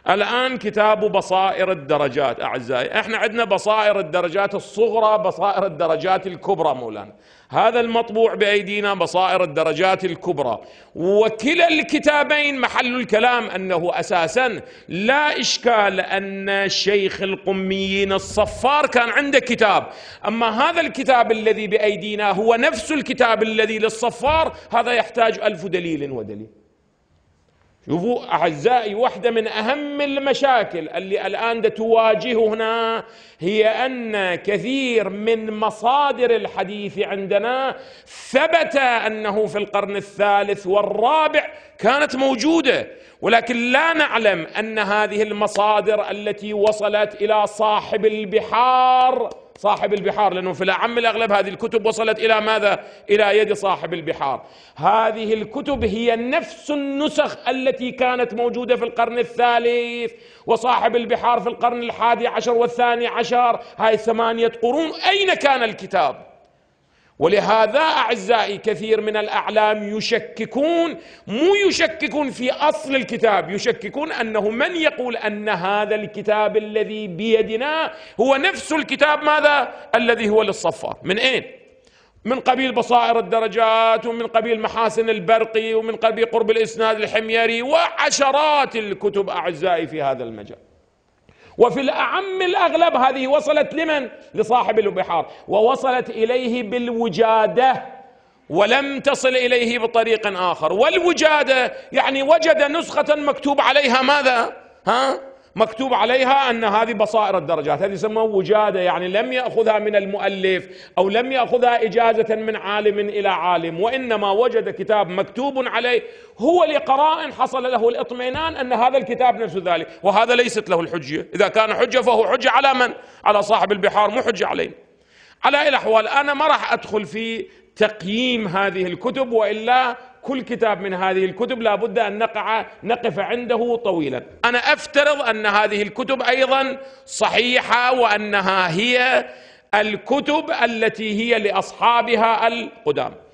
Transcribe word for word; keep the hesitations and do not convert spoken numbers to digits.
الآن كتاب بصائر الدرجات أعزائي، احنا عندنا بصائر الدرجات الصغرى، بصائر الدرجات الكبرى مولانا. هذا المطبوع بأيدينا بصائر الدرجات الكبرى، وكلا الكتابين محل الكلام أنه أساسا لا إشكال أن شيخ القميين الصفار كان عنده كتاب، أما هذا الكتاب الذي بأيدينا هو نفس الكتاب الذي للصفار، هذا يحتاج ألف دليل ودليل. شوفوا أعزائي، واحدة من أهم المشاكل اللي الآن تواجهنا هي أن كثير من مصادر الحديث عندنا ثبت أنه في القرن الثالث والرابع كانت موجودة، ولكن لا نعلم أن هذه المصادر التي وصلت إلى صاحب البحار صاحب البحار لأنه في الأعم الأغلب هذه الكتب وصلت إلى ماذا؟ إلى يد صاحب البحار. هذه الكتب هي نفس النسخ التي كانت موجودة في القرن الثالث، وصاحب البحار في القرن الحادي عشر والثاني عشر، هاي ثمانية قرون، أين كان الكتاب؟ ولهذا أعزائي كثير من الأعلام يشككون، مو يشككون في أصل الكتاب، يشككون أنه من يقول أن هذا الكتاب الذي بيدنا هو نفس الكتاب ماذا؟ الذي هو للصفار. من أين؟ من قبيل بصائر الدرجات، ومن قبيل محاسن البرقي، ومن قبيل قرب الإسناد الحميري، وعشرات الكتب أعزائي في هذا المجال. وفي الأعم الأغلب هذه وصلت لمن؟ لصاحب البحار، ووصلت إليه بالوجادة ولم تصل إليه بطريق آخر. والوجادة يعني وجد نسخة مكتوب عليها ماذا؟ ها؟ مكتوب عليها أن هذه بصائر الدرجات، هذه يسمى وجادة، يعني لم يأخذها من المؤلف أو لم يأخذها إجازة من عالم إلى عالم، وإنما وجد كتاب مكتوب عليه، هو لقراء حصل له الاطمئنان أن هذا الكتاب نفس ذلك، وهذا ليست له الحجة. إذا كان حجة فهو حجة على من؟ على صاحب البحار، مو حجة علينا. على أي الأحوال أنا ما راح أدخل في تقييم هذه الكتب، وإلا كل كتاب من هذه الكتب لابد أن نقع نقف عنده طويلا. أنا أفترض أن هذه الكتب أيضا صحيحة، وأنها هي الكتب التي هي لأصحابها القدام.